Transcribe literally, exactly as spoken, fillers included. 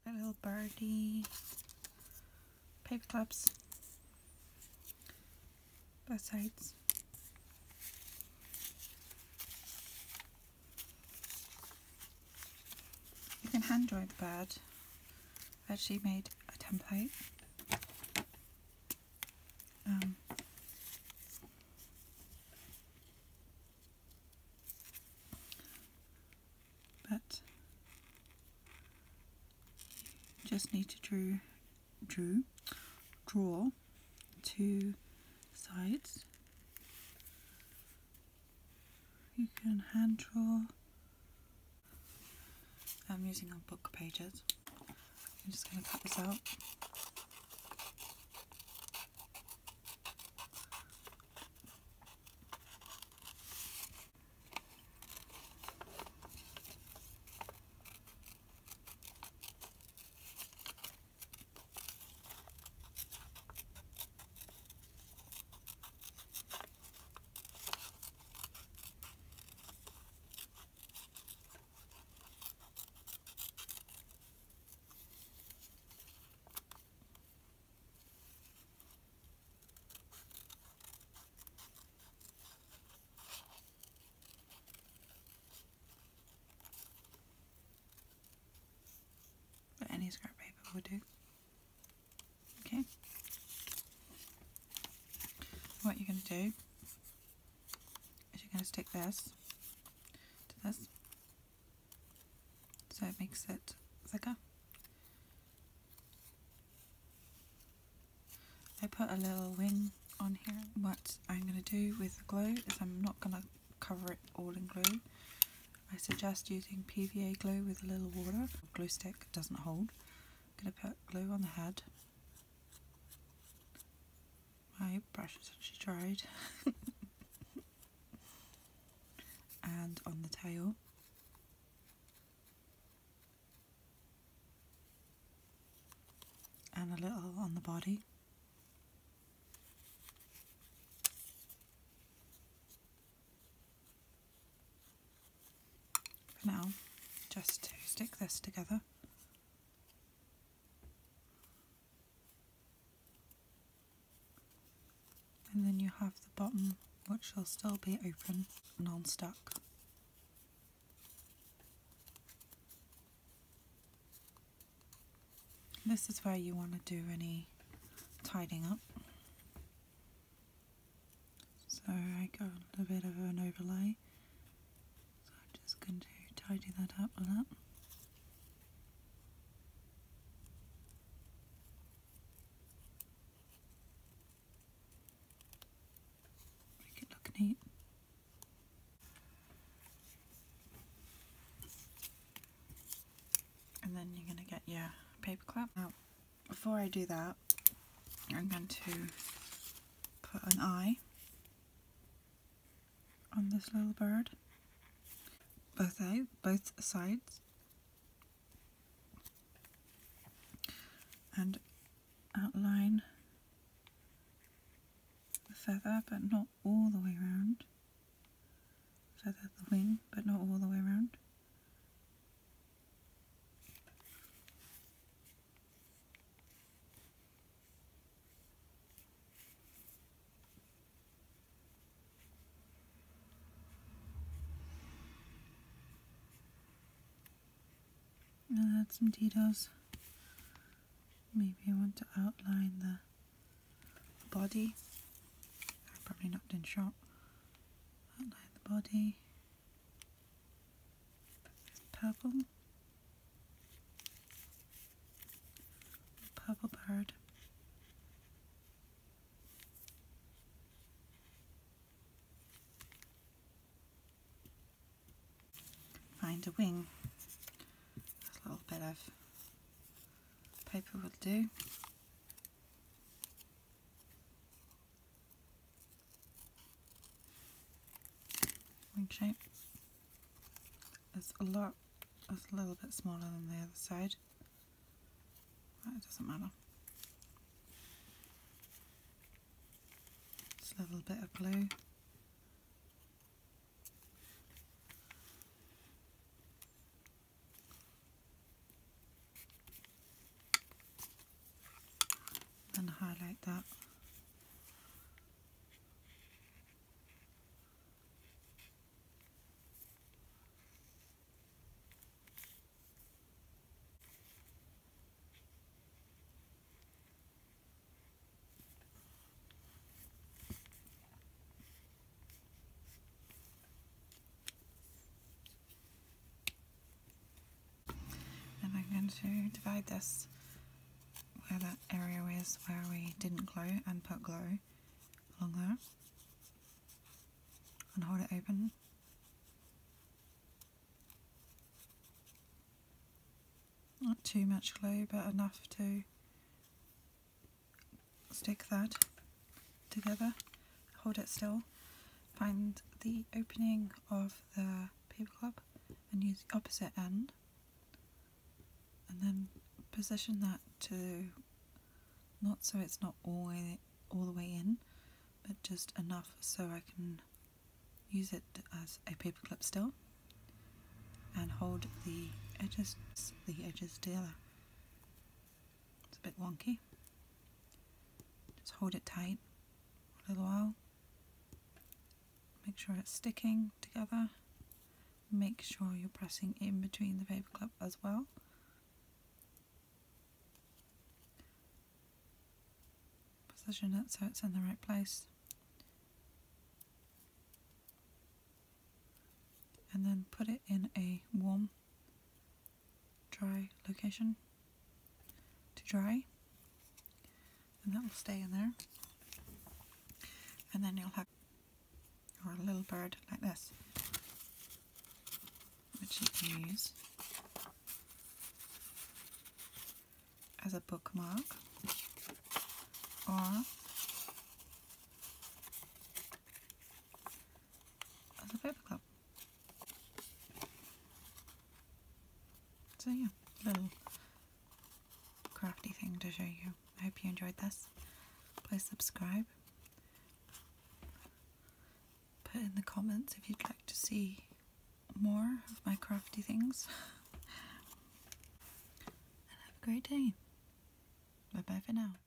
A little birdie paper clips, both sides. You can hand draw the bird. I actually made a template. Um, but you just need to drew, drew, draw two sides. You can hand draw. I'm using our book pages. I'm just going to cut this out. But any scrap paper will do. Okay. What you're going to do is you're going to stick this to this so it makes it thicker. I put a little wing on here. What I'm going to do with the glue is I'm not going to cover it all in glue. I suggest using P V A glue with a little water. Glue stick doesn't hold. I'm going to put glue on the head. My brush is actually dried. And on the tail. And a little on the body. For now, just to stick this together. And then you have the bottom, which will still be open, non-stuck. This is where you want to do any tidying up. So I got a little bit of an overlay. So I'm just going to tidy that up a lot. Make it look neat. And then you're going to get your paper clip. Now, before I do that, I'm going to put an eye on this little bird. Both sides, both sides, and outline the feather, but not all the way around. Feather the wing, but not all the way around. And add some details. Maybe I want to outline the body. I'm probably not in shot. Outline the body. Purple. Purple bird. Find a wing. A little bit of paper will do. Wing shape. It's a lot, it's a little bit smaller than the other side, but it doesn't matter. Just a little bit of glue. that. And I'm going to divide this where that area is where we didn't glue and put glue along there, and hold it open. Not too much glue, but enough to stick that together. Hold it still. Find the opening of the paper clip and use the opposite end, and then position that to, not so it's not all, way, all the way in, but just enough so I can use it as a paper clip still, and hold the edges the edges together. It's a bit wonky. Just hold it tight for a little while. Make sure it's sticking together. Make sure you're pressing in between the paper clip as well. Position it so it's in the right place. And then put it in a warm, dry location to dry. And that will stay in there. And then you'll have or a little bird like this, which you can use as a bookmark or as a paper clip. So yeah, little crafty thing to show you. I hope you enjoyed this. Please subscribe. Put in the comments if you'd like to see more of my crafty things. And have a great day. Bye bye for now.